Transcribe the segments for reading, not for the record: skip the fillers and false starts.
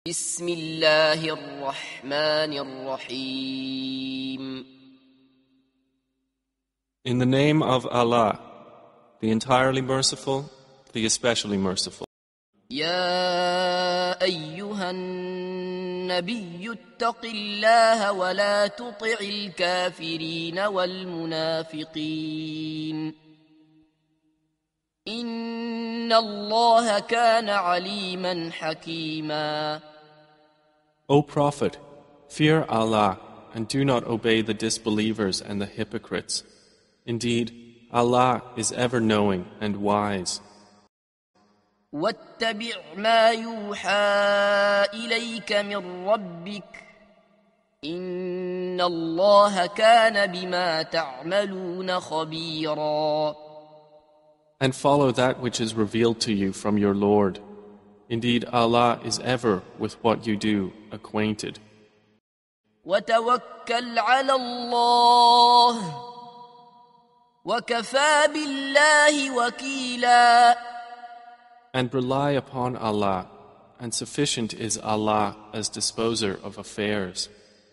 بسم الله الرحمن الرحيم. In the name of Allah, the entirely merciful, the especially merciful. يا أيها النبي اتق الله ولا تطع الكافرين والمنافقين إن الله كان عليما حكيما. O Prophet, fear Allah and do not obey the disbelievers and the hypocrites. Indeed, Allah is ever knowing and wise. واتبع ما يوحى إليك من ربك إن الله كان بما تعملون خبيرا. And follow that which is revealed to you from your Lord. Indeed, Allah is ever with what you do acquainted. وتوكل على الله وكفى بالله وكيلا. And rely upon Allah, and sufficient is Allah as disposer of affairs.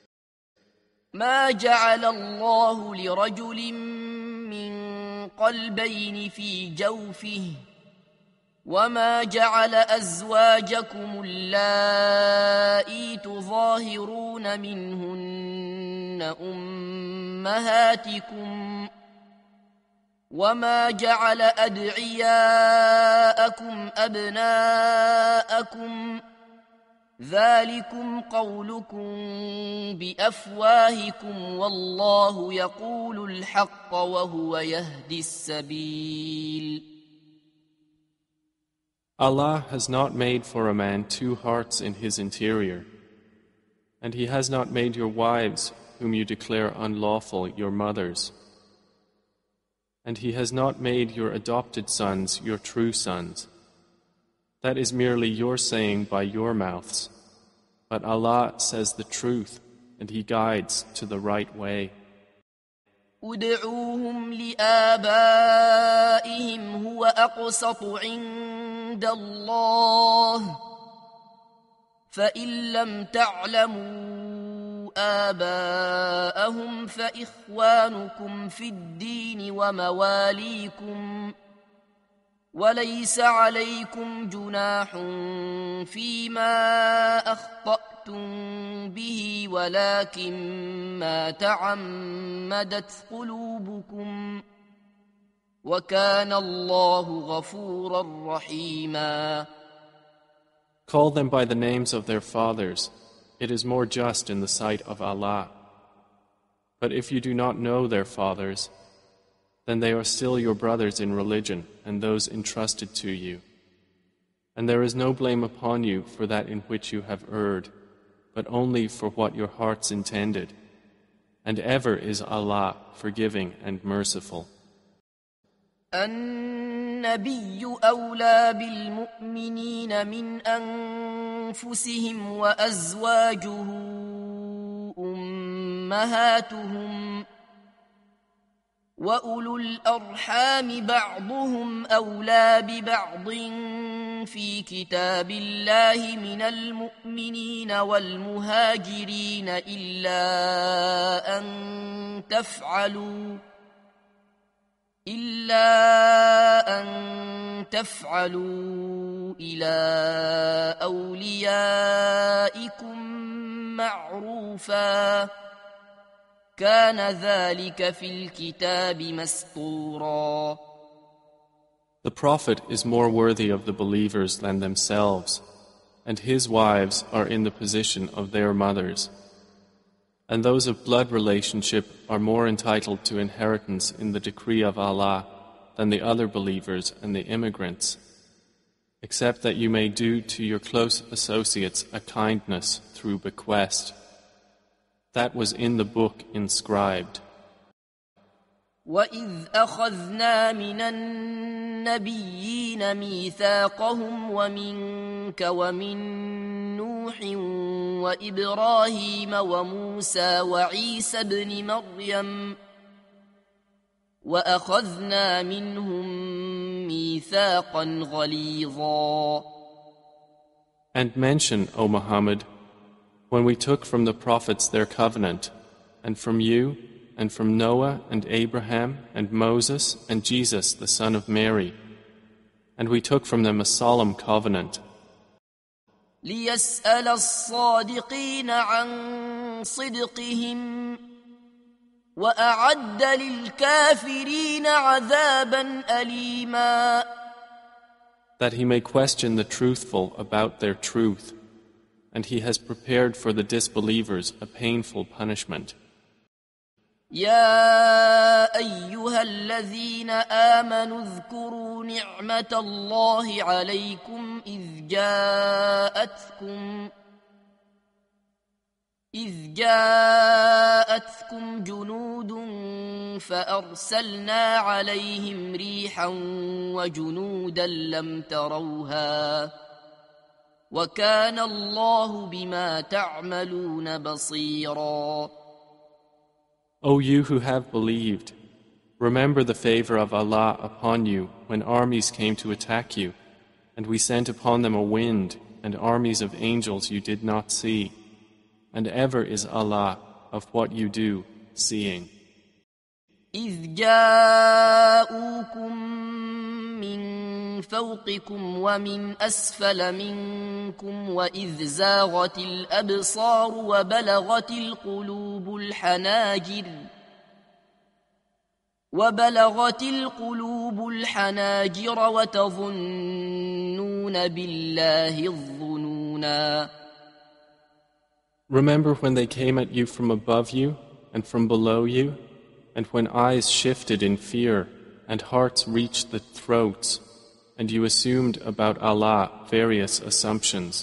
ما جعل الله لرجل من قلبين في جوفه وما جعل أزواجكم اللائي تظاهرون منهن أمهاتكم وما جعل أدعياءكم أبناءكم ذلكم قولكم بأفواهكم والله يقول الحق وهو يهدي السبيل. Allah has not made for a man two hearts in his interior, and He has not made your wives, whom you declare unlawful, your mothers. And He has not made your adopted sons your true sons. That is merely your saying by your mouths. But Allah says the truth, and He guides to the right way. ادعوهم لآبائهم هو أقسط عند الله فإن لم تعلموا آباءهم فإخوانكم في الدين ومواليكم وليس عليكم جناح فيما أخطأتم به ولكن ما تعمدت قلوبكم وكان الله غفورا رحيما. Call them by the names of their fathers. It is more just in the sight of Allah. But if you do not know their fathers, then they are still your brothers in religion and those entrusted to you. And there is no blame upon you for that in which you have erred, but only for what your hearts intended. And ever is Allah forgiving and merciful. النبي أولى بالمؤمنين من أنفسهم وأزواجه أمهاتهم وأولو الأرحام بعضهم أولى ببعض في كتاب الله من المؤمنين والمهاجرين إلا أن تفعلوا إلى أوليائكم معروفا كان ذلك في الكتاب مسطورا. The Prophet is more worthy of the believers than themselves, and his wives are in the position of their mothers. And those of blood relationship are more entitled to inheritance in the decree of Allah than the other believers and the immigrants, except that you may do to your close associates a kindness through bequest. That was in the book inscribed. وَإِذْ أَخَذْنَا مِنَ النَّبِيِّينَ مِيثَاقَهُمْ وَمِنكَ وَمِن نُّوحٍ وَإِبْرَاهِيمَ وَمُوسَى وَعِيسَى ابْنِ مَرْيَمَ وَأَخَذْنَا مِنْهُم مِّيثَاقًا غَلِيظًا. And mention, O Muhammad, when we took from the prophets their covenant, and from you, and from Noah and Abraham and Moses and Jesus the son of Mary, and we took from them a solemn covenant. ليسأل الصادقين عن صدقهم وأعد للكافرين عذابا أليما. That he may question the truthful about their truth, and he has prepared for the disbelievers a painful punishment. يا أيها الذين آمنوا اذكروا نعمة الله عليكم إذ جاءتكم جنود فأرسلنا عليهم ريحا وجنودا لم تروها وكان الله بما تعملون بصيرا. O you who have believed, remember the favor of Allah upon you when armies came to attack you, and we sent upon them a wind and armies of angels you did not see, and ever is Allah of what you do seeing. إذ جاءوكم من فوقكم ومن أسفل منكم وإذ زاغت الأبصار وبلغت القلوب الحناجر وتظنون بالله الظنونا. Remember when they came at you from above you and from below you, and when eyes shifted in fear and hearts reached the throats, and you assumed about Allah various assumptions.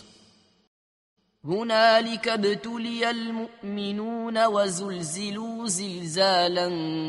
هنالك ابتلي المؤمنون وزلزلوا زلزالا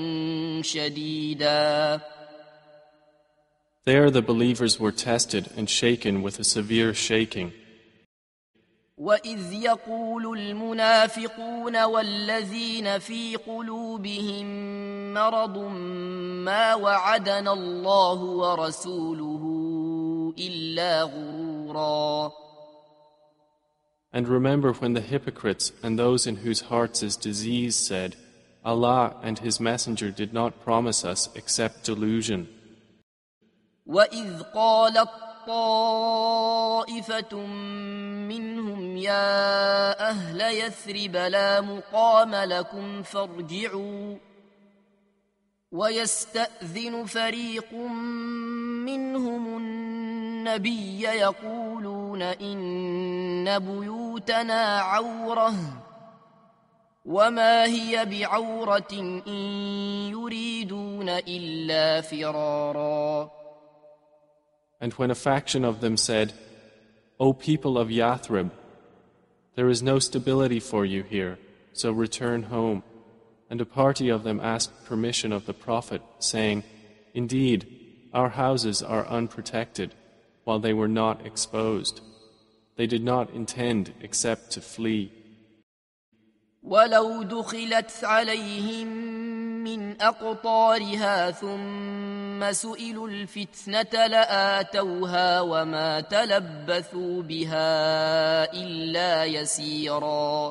شديدا. There the believers were tested and shaken with a severe shaking. وَإِذْ يَقُولُ الْمُنَافِقُونَ وَالَّذِينَ فِي قُلُوبِهِم مَّرَضٌ مَّا وَعَدَنَا اللَّهُ وَرَسُولُهُ إِلَّا غُرُورًا. And remember when the hypocrites and those in whose hearts is disease said, Allah and His Messenger did not promise us except delusion. وَإِذْ قَالَتْ طَائِفَةٌ مِّنْهُمْ يَا أَهْلَ يَثْرِبَ لَا مُقَامَ لَكُمْ فَارْجِعُوا وَيَسْتَأْذِنُ فَرِيقٌ مِّنْهُمُ النَّبِيَّ يَقُولُونَ إِنَّ بُيُوتَنَا عَوْرَةٌ وَمَا هِيَ بِعَوْرَةٍ إِن يُرِيدُونَ إِلَّا فِرَارًا. And when a faction of them said, O people of Yathrib, there is no stability for you here, so return home. And a party of them asked permission of the Prophet, saying, Indeed, our houses are unprotected, while they were not exposed. They did not intend except to flee. وَلَوْ دُخِلَتْ عَلَيْهِمْ مِنْ أَقْطَارِهَا ثُمَّ سُئِلُوا الْفِتْنَةَ لَآتَوْهَا وَمَا تَلَبَّثُوا بِهَا إِلَّا يَسِيرًا.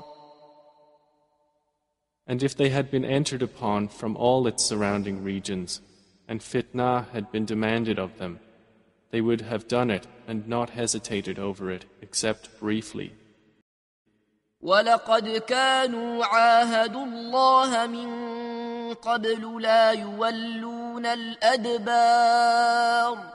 And if they had been entered upon from all its surrounding regions, and fitnah had been demanded of them, they would have done it and not hesitated over it except briefly. وَلَقَدْ كَانُوا عَاهَدُوا اللَّهَ مِن قَبْلُ لَا يُوَلُّونَ الْأَدْبَارَ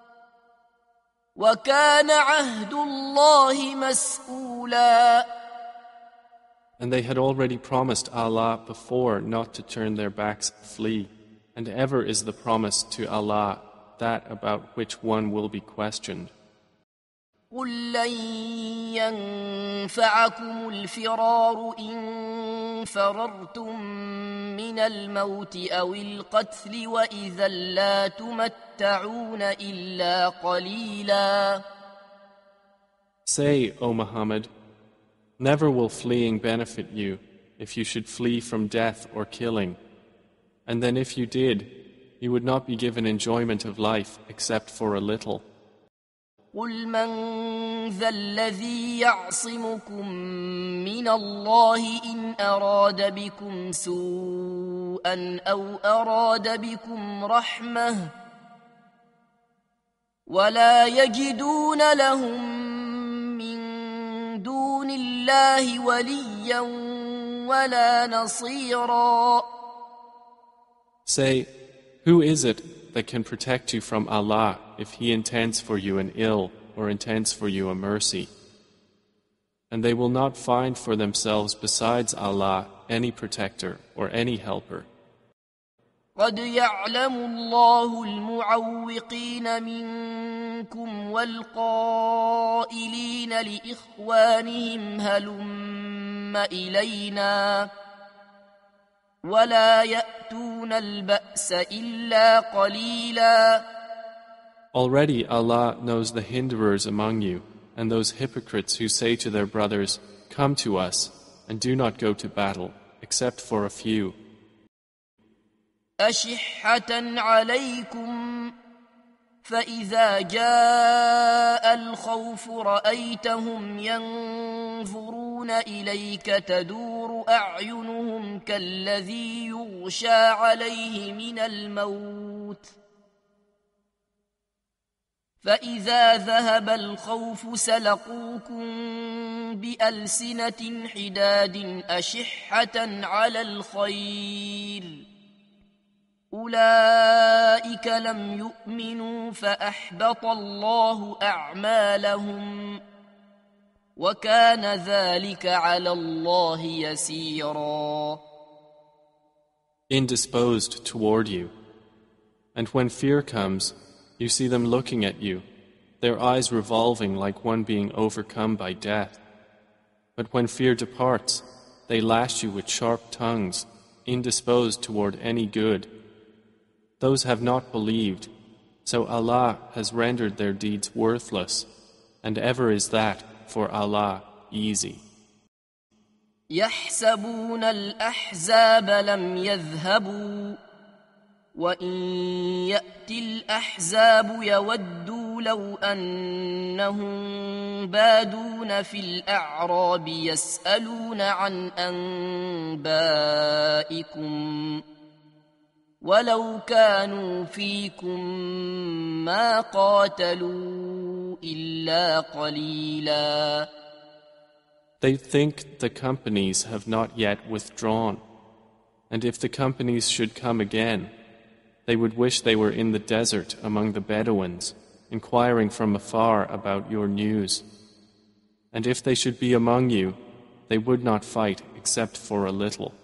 وَكَانَ عَهْدُ اللَّهِ مَسْئُولًا. And they had already promised Allah before not to turn their backs and flee, and ever is the promise to Allah that about which one will be questioned. قُل لَّن يَنفَعَكُمُ الْفِرَارُ إِن فَرَرْتُم مِّنَ الْمَوْتِ أَوِ الْقَتْلِ وَإِذًا لَّا تُمَتَّعُونَ إِلَّا قَلِيلًا. Say, O Muhammad, never will fleeing benefit you if you should flee from death or killing, and then if you did, you would not be given enjoyment of life except for a little. قل من ذا الذي يعصمكم من الله إن أراد بكم سوءا أو أراد بكم رحمة ولا يجدون لهم من دون الله وليا ولا نصيرا. Say, who is it that can protect you from Allah if He intends for you an ill or intends for you a mercy? And they will not find for themselves besides Allah any protector or any helper. قد يعلم الله المعوقين منكم والقائلين لإخوانهم هلم إلينا ولا يأتون البأس إلا قليلا. Already Allah knows the hinderers among you and those hypocrites who say to their brothers, "Come to us," and do not go to battle, except for a few. أشحة عليكم فإذا جاء الخوف رأيتهم ينظرون إليك تدور أعينهم كالذي يغشى عليه من الموت فإذا ذهب الخوف سلقوكم بألسنة حداد أشحة على الخير أولئك لم يؤمنوا فأحبط الله أعمالهم وكان ذلك على الله يسيرا. Indisposed toward you. And when fear comes, you see them looking at you, their eyes revolving like one being overcome by death. But when fear departs, they lash you with sharp tongues, indisposed toward any good. Those have not believed, so Allah has rendered their deeds worthless, and ever is that for Allah easy. يحسبون الأحزاب لم يذهبوا وإن يأتي الأحزاب يودوا لو أنهم بادون في الأعراب يسألون عن أنبائكم ولو كانوا فيكم ما قاتلوا إلا قليلا. They think the companies have not yet withdrawn, and if the companies should come again, they would wish they were in the desert among the Bedouins, inquiring from afar about your news. And if they should be among you, they would not fight except for a little.